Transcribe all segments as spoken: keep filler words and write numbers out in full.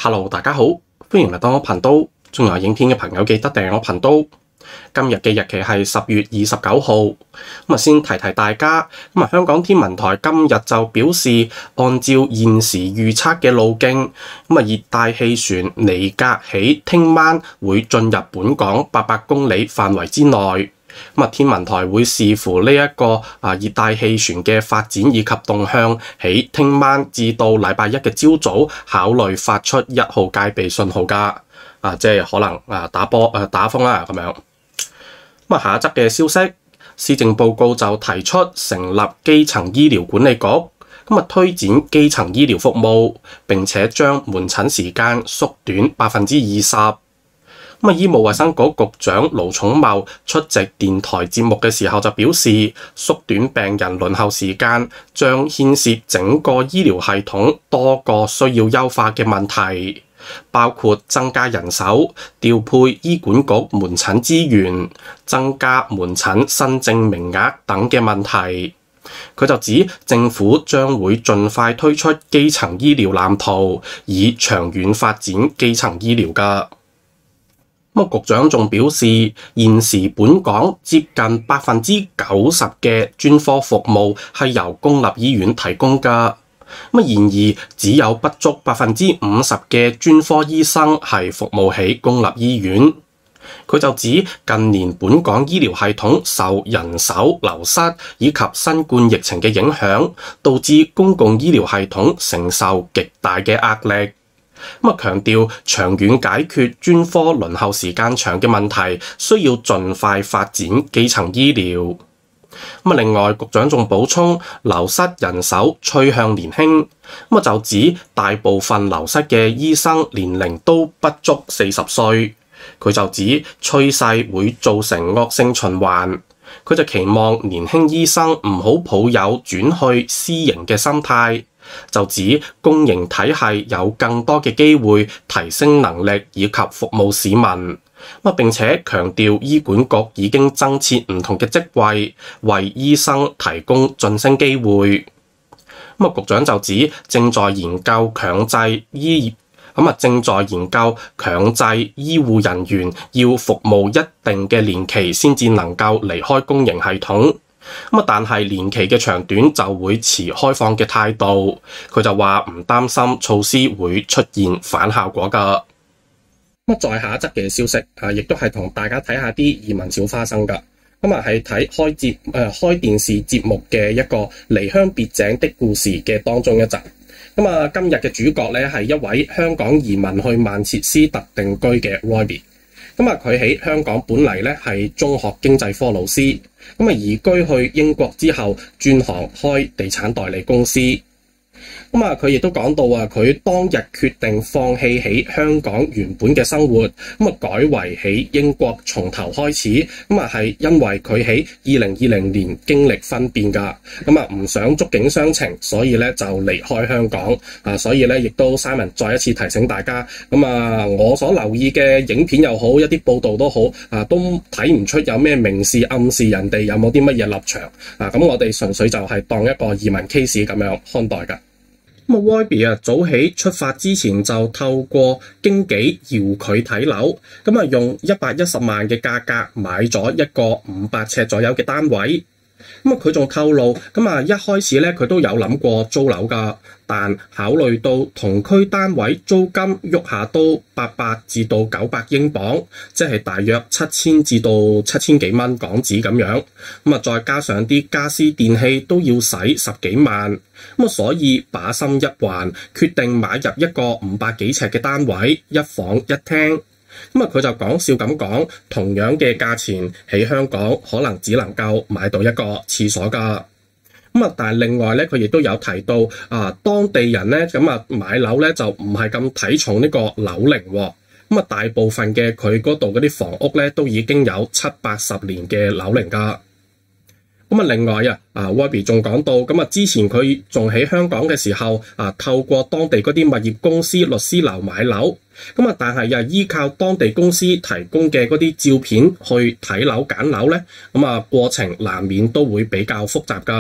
Hello， 大家好，歡迎嚟到我頻道。仲有影片嘅朋友記得訂閱我頻道。今日嘅日期係十月二十九號。咁啊，先提提大家。咁啊，香港天文台今日就表示，按照現時預測嘅路徑，咁啊，熱帶氣旋尼格喺聽晚會進入本港八百公里範圍之內。咁啊，天文台會視乎呢一個啊熱帶氣旋嘅發展以及動向，喺聽晚至到禮拜一嘅朝早考慮發出一號戒備信號㗎。啊，即係可能啊打波誒、啊、打風啦咁樣。咁啊，下一則嘅消息，施政報告就提出成立基層醫療管理局，咁啊推展基層醫療服務，並且將門診時間縮短百分之二十。咁啊，醫務衛生局局長盧寵茂出席電台節目嘅時候就表示，縮短病人輪候時間將牽涉整個醫療系統多個需要優化嘅問題，包括增加人手、調配醫管局門診資源、增加門診新症名額等嘅問題。佢就指政府將會盡快推出基層醫療藍圖，以長遠發展基層醫療㗎。咁啊，局長仲表示，現時本港接近百分之九十嘅專科服務係由公立醫院提供㗎。咁啊，然而只有不足百分之五十嘅專科醫生係服務喺公立醫院。佢就指近年本港醫療系統受人手流失以及新冠疫情嘅影響，導致公共醫療系統承受極大嘅壓力。咁啊，強調長遠解決專科輪候時間長嘅問題，需要盡快發展基層醫療。咁啊，另外局長仲補充，流失人手趨向年輕，咁啊就指大部分流失嘅醫生年齡都不足四十歲。佢就指趨勢會造成惡性循環。佢就期望年輕醫生唔好抱有轉去私營嘅心態。就指公營體系有更多嘅機會提升能力以及服務市民。咁啊，並且強調醫管局已經增設唔同嘅職位，為醫生提供晉升機會。咁啊，局長就指正在研究強制醫咁啊，正在研究強制醫護人員要服務一定嘅年期先至能夠離開公營系統。咁啊，但係年期嘅長短就會持開放嘅態度。佢就話唔擔心措施會出現反效果㗎。咁啊，再下一則嘅消息啊，亦都係同大家睇下啲移民小花生㗎。咁啊，係睇開節誒、呃、開電視節目嘅一個離鄉別井的故事嘅當中一集。咁啊，今日嘅主角咧係一位香港移民去曼徹斯特定居嘅 Robbie。咁啊，佢喺香港本嚟咧係中學經濟科老師，咁啊移居去英國之後轉行開地產代理公司。咁啊，佢亦都講到啊，佢當日決定放棄喺香港原本嘅生活，咁啊改為喺英國從頭開始。咁啊係因為佢喺二零二零年經歷婚變㗎，咁啊唔想觸景傷情，所以咧就離開香港啊。所以咧亦都 Simon 再一次提醒大家，咁啊我所留意嘅影片又好，一啲報道都好啊，都睇唔出有咩明示暗示人哋有冇啲乜嘢立場啊。咁我哋純粹就係當一個移民 case 咁樣看待㗎。咁啊 Robbie 啊，早起出發之前就透過經紀搖佢睇樓，咁啊用一百一十萬嘅價格買咗一個五百尺左右嘅單位。咁啊，佢仲透露，咁啊一開始咧佢都有諗過租樓㗎，但考慮到同區單位租金喐下都八百至到九百英鎊，即係大約七千至到七千幾蚊港紙咁樣。咁啊，再加上啲家私電器都要使十幾萬，咁啊，所以把心一橫，決定買入一個五百幾尺嘅單位，一房一廳。咁啊，佢就講笑咁講，同樣嘅價錢喺香港可能只能夠買到一個廁所㗎。咁啊，但係另外咧，佢亦都有提到啊，當地人咧咁啊買樓咧就唔係咁睇重呢個樓齡喎。咁啊，大部分嘅佢嗰度嗰啲房屋咧都已經有七八十年嘅樓齡㗎。咁啊，另外啊，啊 Robbie 仲講到，咁啊，之前佢仲喺香港嘅時候啊，透過當地嗰啲物業公司、律師樓買樓，咁啊，但係又依靠當地公司提供嘅嗰啲照片去睇樓揀樓咧，咁啊，過程難免都會比較複雜㗎。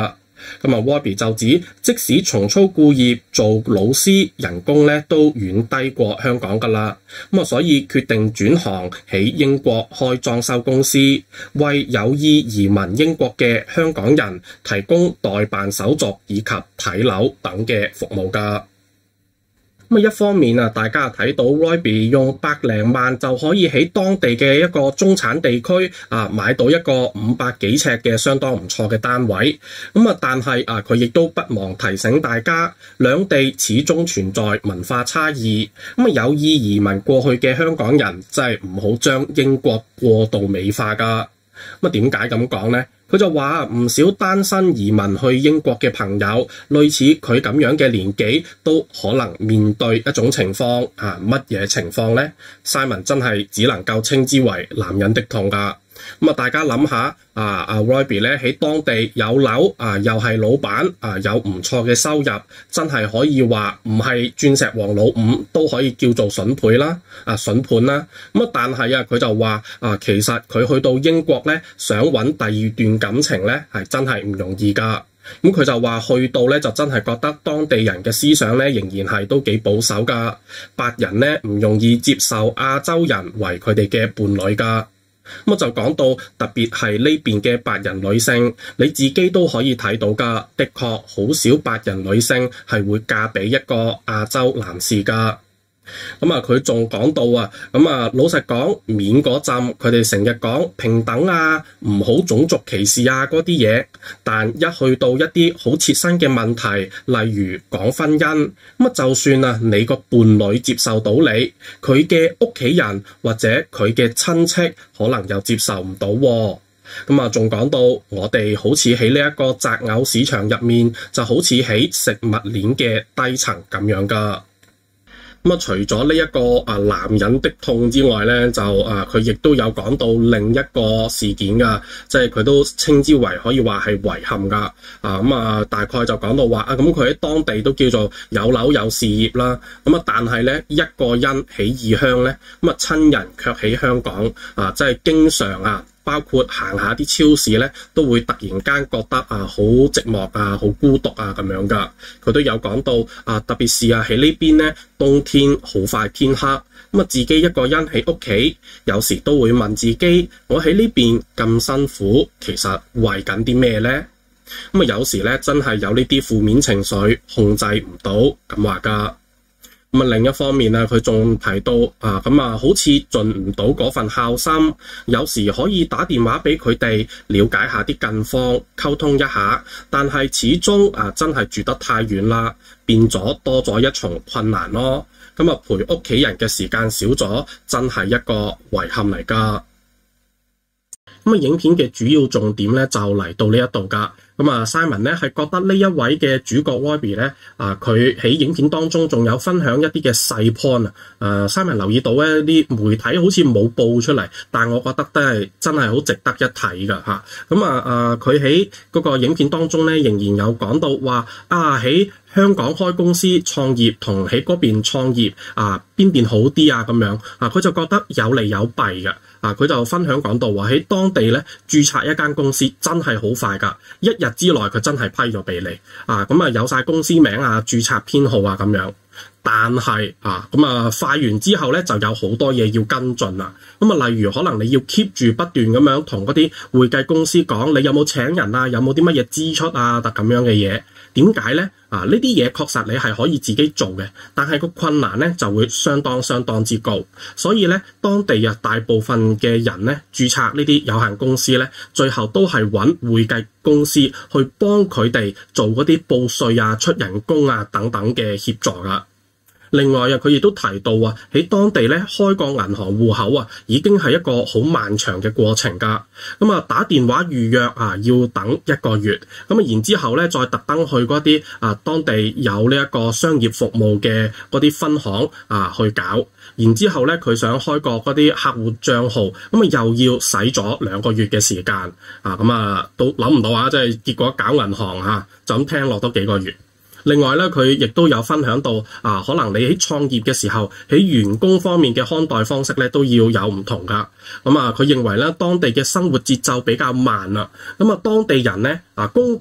咁啊 Roby 就指，即使重操故業做老師，人工咧都遠低過香港噶啦。咁啊，所以決定轉行喺英國開裝修公司，為有意移民英國嘅香港人提供代辦手續以及睇樓等嘅服務噶。咁啊，一方面啊，大家睇到 Roby 用百零萬就可以喺當地嘅一個中產地區啊買到一個五百幾尺嘅相當唔錯嘅單位。咁啊，但係啊，佢亦都不忘提醒大家，兩地始終存在文化差異。咁啊，有意移民過去嘅香港人真係唔好將英國過度美化噶。咁啊，點解咁講呢？佢就話唔少單身移民去英國嘅朋友，類似佢咁樣嘅年紀，都可能面對一種情況啊。乜嘢情況呢？ Simon 真係只能夠稱之為男人的痛㗎。咁啊，大家諗下啊，阿 Roby 咧喺當地有樓啊，又係老闆啊，有唔錯嘅收入，真係可以話唔係鑽石王老五都可以叫做筍倍啦，啊筍盤啦。咁啊，但係啊，佢就話啊，其實佢去到英國咧，想揾第二段感情咧，係真係唔容易㗎。咁佢就話去到咧，就真係覺得當地人嘅思想咧，仍然係都幾保守㗎。白人咧唔容易接受亞洲人為佢哋嘅伴侶㗎。咁我就講到特別係呢邊嘅白人女性，你自己都可以睇到㗎。的確好少白人女性係會嫁俾一個亞洲男士㗎。咁啊，佢仲講到啊，咁啊，老實講，面嗰陣佢哋成日講平等啊，唔好種族歧視啊嗰啲嘢，但一去到一啲好切身嘅問題，例如講婚姻，咁啊，就算啊你個伴侶接受到你，佢嘅屋企人或者佢嘅親戚可能又接受唔到喎。咁啊，仲講到我哋好似喺呢一個擇偶市場入面，就好似喺食物鏈嘅低層咁樣㗎。咁啊，除咗呢一個啊男人的痛之外咧，就啊佢亦都有講到另一個事件噶，即係佢都稱之為可以話係遺憾噶。啊咁啊，大概就講到話啊，咁佢喺當地都叫做有樓有事業啦。咁啊，但係咧一個人喺異鄉咧，咁啊親人卻喺香港啊，即係經常啊。包括行下啲超市咧，都會突然間覺得啊好寂寞啊，好孤獨啊咁樣噶。佢都有講到啊，特別是啊喺呢邊咧，冬天好快天黑，咁啊自己一個人喺屋企，有時都會問自己：我喺呢邊咁辛苦，其實為緊啲咩咧？咁啊有時咧真係有呢啲負面情緒控制唔到咁話噶。咁啊，另一方面啊，佢仲提到啊，咁啊，好似盡唔到嗰份孝心，有時可以打電話俾佢哋了解下啲近況，溝通一下，但係始終啊，真係住得太遠啦，變咗多咗一重困難咯。咁啊，陪屋企人嘅時間少咗，真係一個遺憾嚟㗎。咁啊，影片嘅主要重點咧就嚟到呢一度㗎。咁啊 ，Simon 咧係覺得呢一位嘅主角 Roby 咧，啊佢喺影片當中仲有分享一啲嘅細 point 啊。誒 Simon 留意到咧啲媒體好似冇報出嚟，但我覺得都係真係好值得一睇㗎嚇。咁啊誒，佢喺嗰個影片當中咧，仍然有講到話啊喺香港開公司創業同喺嗰邊創業啊邊邊好啲啊咁樣啊，佢就覺得有利有弊嘅。啊！佢就分享講到話喺當地咧註冊一間公司真係好快㗎，一日之內佢真係批咗俾你啊！咁啊有晒公司名啊、註冊編號啊咁樣，但係啊咁啊快完之後咧就有好多嘢要跟進啦。咁啊例如可能你要 keep 住不斷咁樣同嗰啲會計公司講你有冇請人啊，有冇啲乜嘢支出啊，特咁樣嘅嘢。點解咧？啊呢啲嘢確實你係可以自己做嘅，但係個困難咧就會相當相當之高。所以咧當地啊大部分嘅人咧註冊呢啲有限公司咧，最後都係揾會計公司去幫佢哋做嗰啲報稅啊、出人工啊等等嘅協助噶。另外啊，佢亦都提到啊，喺當地咧開個銀行戶口啊，已經係一個好漫長嘅過程㗎。咁啊，打電話預約啊，要等一個月。咁啊，然之後咧，再特登去嗰啲啊當地有呢一個商業服務嘅嗰啲分行啊去搞。然之後咧，佢想開個嗰啲客戶帳號，咁啊又要使咗兩個月嘅時間。啊，咁啊都諗唔到啊，即係結果搞銀行啊，就咁聽落都幾個月。另外咧，佢亦都有分享到啊，可能你喺創業嘅時候，喺員工方面嘅看待方式咧都要有唔同噶。咁啊，佢認為咧，當地嘅生活節奏比較慢啦。咁啊，當地人咧啊，工作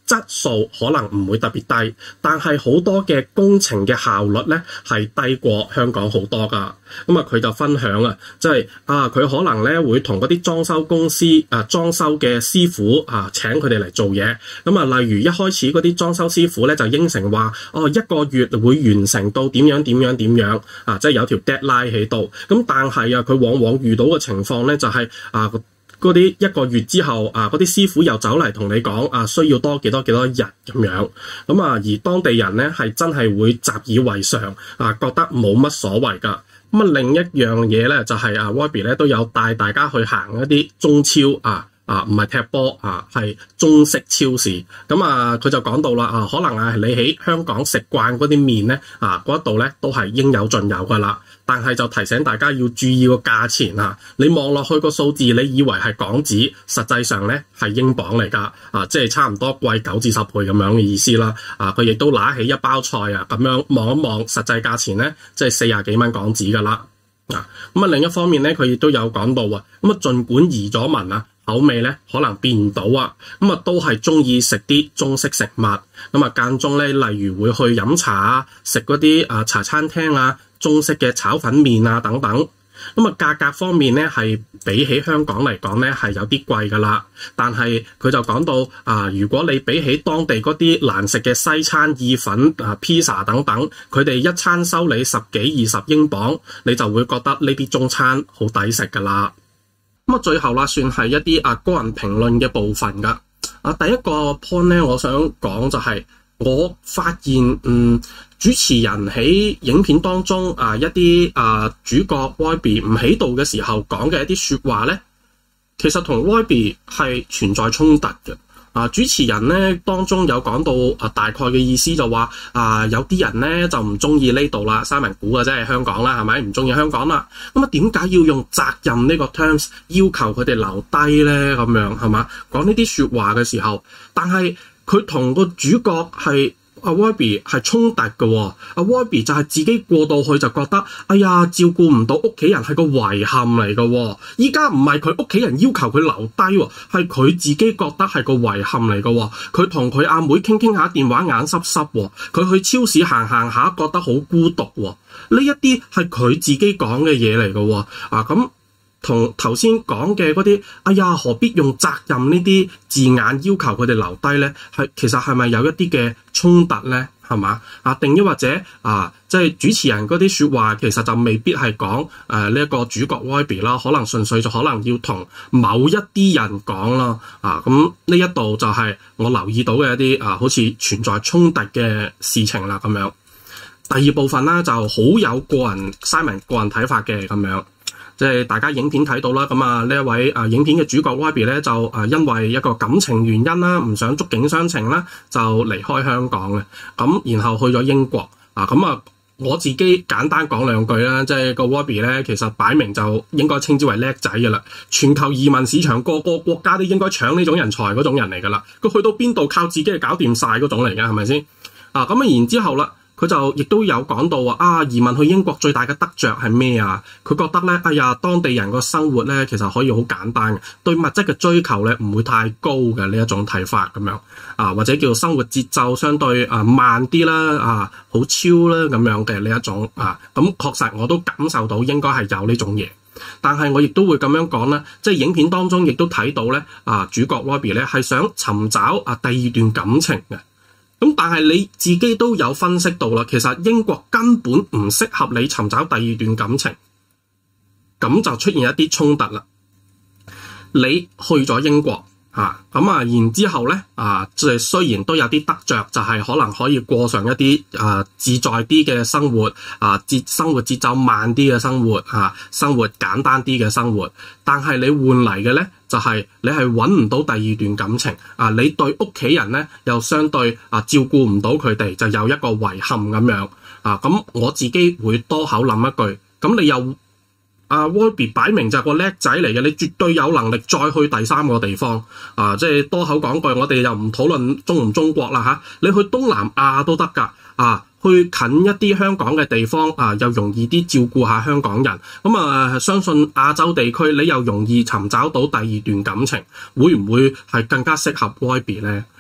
質素可能唔會特別低，但係好多嘅工程嘅效率咧係低過香港好多噶。咁啊，佢就分享啊，即係啊，佢可能咧會同嗰啲裝修公司啊，裝修嘅師傅啊請佢哋嚟做嘢。咁啊，例如一開始嗰啲裝修師傅咧就應承話，哦一個月會完成到點樣點樣點樣啊，即係有條 deadline 喺度。咁但係啊，佢往往遇到嘅情況咧就係啊。嗰啲一個月之後啊，嗰啲師傅又走嚟同你講啊，需要多幾多幾多日咁樣，咁啊，而當地人咧係真係會習以為常啊，覺得冇乜所謂噶。咁啊，另一樣嘢咧就係啊 Robbie 咧都有帶大家去行一啲中超啊。啊，唔係踢波啊，係中式超市。咁啊，佢就講到啦，啊，可能啊，你喺香港食慣嗰啲麵咧，啊，嗰度咧都係應有盡有噶啦。但係就提醒大家要注意個價錢啊。你望落去個數字，你以為係港紙，實際上咧係英鎊嚟噶。啊，即係差唔多貴九至十倍咁樣嘅意思啦。啊，佢亦都拿起一包菜啊，咁樣望一望實際價錢咧，即係四十幾蚊港紙噶啦。啊，咁啊另一方面咧，佢亦都有講到啊。咁啊，儘管移咗民啊。口味咧可能變唔到啊，咁啊都係中意食啲中式食物，咁啊間中咧，例如會去飲茶啊，食嗰啲啊茶餐廳啊，中式嘅炒粉麵啊等等，咁啊價格方面咧係比起香港嚟講咧係有啲貴噶啦，但係佢就講到啊，如果你比起當地嗰啲難食嘅西餐意粉啊、披薩等等，佢哋一餐收你十幾二十英鎊，你就會覺得呢啲中餐好抵食噶啦。咁啊，最後啦，算係一啲啊個人評論嘅部分噶。啊，第一個 point 咧，我想講就係、是、我發現，嗯，主持人喺影片當中啊，一啲啊主角 Robbie 唔喺度嘅時候講嘅一啲説話咧，其實同 Robbie 係存在衝突嘅。啊，主持人咧當中有講到啊，大概嘅意思就話啊，有啲人咧就唔中意呢度啦，三文估嘅即係香港啦，係咪唔中意香港啦？咁啊，點解要用責任呢個 terms 要求佢哋留低咧？咁樣係嘛？講呢啲説話嘅時候，但係佢同個主角係。阿 Robbie 係衝突嘅喎，阿 Robbie 就係自己過到去就覺得，哎呀照顧唔到屋企人係個遺憾嚟嘅喎，依家唔係佢屋企人要求佢留低喎，係佢自己覺得係個遺憾嚟嘅喎，佢同佢阿妹傾傾下電話眼濕濕喎，佢去超市行行下覺得好孤獨喎，呢一啲係佢自己講嘅嘢嚟嘅喎，啊咁。同頭先講嘅嗰啲，哎呀，何必用責任呢啲字眼要求佢哋留低咧？係其實係咪有一啲嘅衝突咧？係嘛？啊，定抑或者啊，即係主持人嗰啲説話，其實就未必係講誒呢一個主角 Robbie 啦，可能純粹就可能要同某一啲人講啦。啊，咁呢一度就係我留意到嘅一啲啊，好似存在衝突嘅事情啦咁樣。第二部分啦，就好有個人 Simon 個人睇法嘅咁樣。即係大家影片睇到啦，咁啊呢一位啊影片嘅主角 Robbie 咧就啊因為一個感情原因啦，唔想觸景傷情啦，就離開香港嘅，咁然後去咗英國啊，咁啊我自己簡單講兩句啦，即係個 Robbie 咧其實擺明就應該稱之為叻仔嘅啦，全球移民市場個個國家都應該搶呢種人才嗰種人嚟噶啦，佢去到邊度靠自己係搞掂晒嗰種嚟嘅，係咪先？啊咁啊然之後啦。佢就亦都有講到話啊，移民去英國最大嘅得着係咩啊？佢覺得咧，哎呀，當地人個生活咧其實可以好簡單嘅，對物質嘅追求咧唔會太高嘅呢一種睇法咁樣啊，或者叫做生活節奏相對啊慢啲啦，啊好超啦咁樣嘅呢一種啊，咁確實我都感受到應該係有呢種嘢，但係我亦都會咁樣講啦，即係影片當中亦都睇到咧啊，主角 Robbie 咧係想尋找啊第二段感情嘅。咁但係你自己都有分析到啦，其實英國根本唔適合你尋找第二段感情，咁就出現一啲衝突啦。你去咗英國嚇，咁啊然之後咧啊，即係雖然都有啲得着，就係可能可以過上一啲啊自在啲嘅生活啊，節生活節奏慢啲嘅生活啊，生活簡單啲嘅生活，但係你換嚟嘅咧。就係你係揾唔到第二段感情啊！你對屋企人咧又相對啊照顧唔到佢哋，就有一個遺憾咁樣啊！咁我自己會多口諗一句，咁你又啊 Robbie 擺明就係個叻仔嚟嘅，你絕對有能力再去第三個地方啊！即係多口講句，我哋又唔討論中唔中國啦嚇、啊，你去東南亞都得㗎啊！去近一啲香港嘅地方啊，又容易啲照顧下香港人。咁啊，相信亞洲地區你又容易尋找到第二段感情，會唔會係更加適合 Robbie 咧？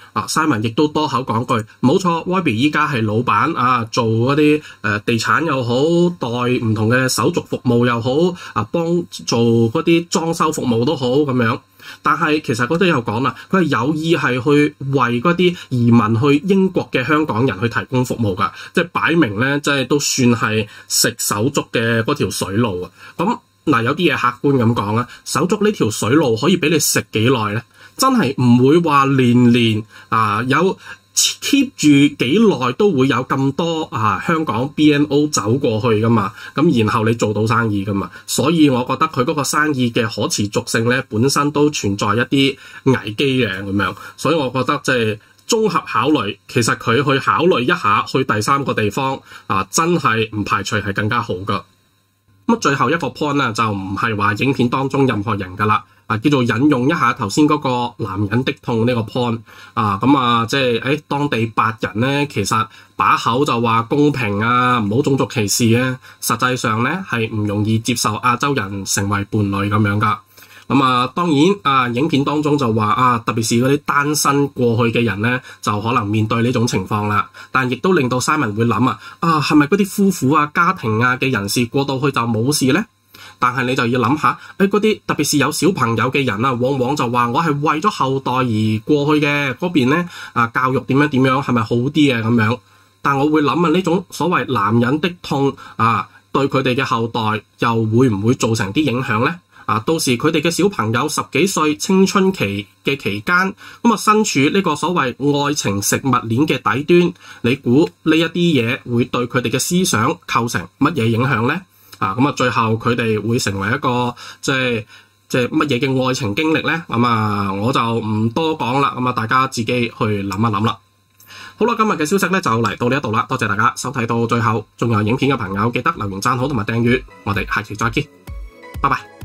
啊，Simon 亦都多口講句，冇錯 ，Wybie 依家係老闆啊，做嗰啲誒地產又好，代唔同嘅手續服務又好，啊幫做嗰啲裝修服務都好咁樣。但係其實嗰啲有講啦，佢係有意係去為嗰啲移民去英國嘅香港人去提供服務㗎，即係擺明咧，即係都算係食手足嘅嗰條水路啊。咁嗱，有啲嘢客觀咁講啦，手足呢條水路可以俾你食幾耐咧？真係唔會話年年啊有 keep 住幾耐都會有咁多啊香港 B N O 走過去噶嘛，咁然後你做到生意噶嘛，所以我覺得佢嗰個生意嘅可持續性咧本身都存在一啲危機嘅咁樣，所以我覺得即係綜合考慮，其實佢去考慮一下去第三個地方啊，真係唔排除係更加好噶。咁最後一個 point 咧就唔係話影片當中任何人噶啦。啊，叫做引用一下頭先嗰個男人的痛呢個 point 啊，咁啊，即係誒當地白人咧，其實把口就話公平啊，唔好種族歧視啊，實際上咧係唔容易接受亞洲人成為伴侶咁樣噶。咁啊，當然啊，影片當中就話啊，特別是嗰啲單身過去嘅人咧，就可能面對呢種情況啦。但亦都令到 Simon 會諗啊，啊係咪嗰啲夫婦啊、家庭啊嘅人士過到去就冇事咧？但係你就要諗下，誒嗰啲特別是有小朋友嘅人啊，往往就話我係為咗後代而過去嘅嗰邊咧，啊教育點樣點樣係咪好啲嘅咁樣？但我會諗啊，呢種所謂男人的痛啊，對佢哋嘅後代又會唔會造成啲影響咧？啊，到時佢哋嘅小朋友十幾歲青春期嘅期間，咁啊身處呢個所謂愛情食物鏈嘅底端，你估呢一啲嘢會對佢哋嘅思想構成乜嘢影響咧？啊，咁啊，最後佢哋會成為一個即係即係乜嘢嘅愛情經歷咧？咁啊，我就唔多講啦。咁啊，大家自己去諗一諗啦。好啦，今日嘅消息咧就嚟到呢一度啦。多謝大家收睇到最後，仲有影片嘅朋友記得留言讚好同埋訂閱。我哋下期再見，拜拜。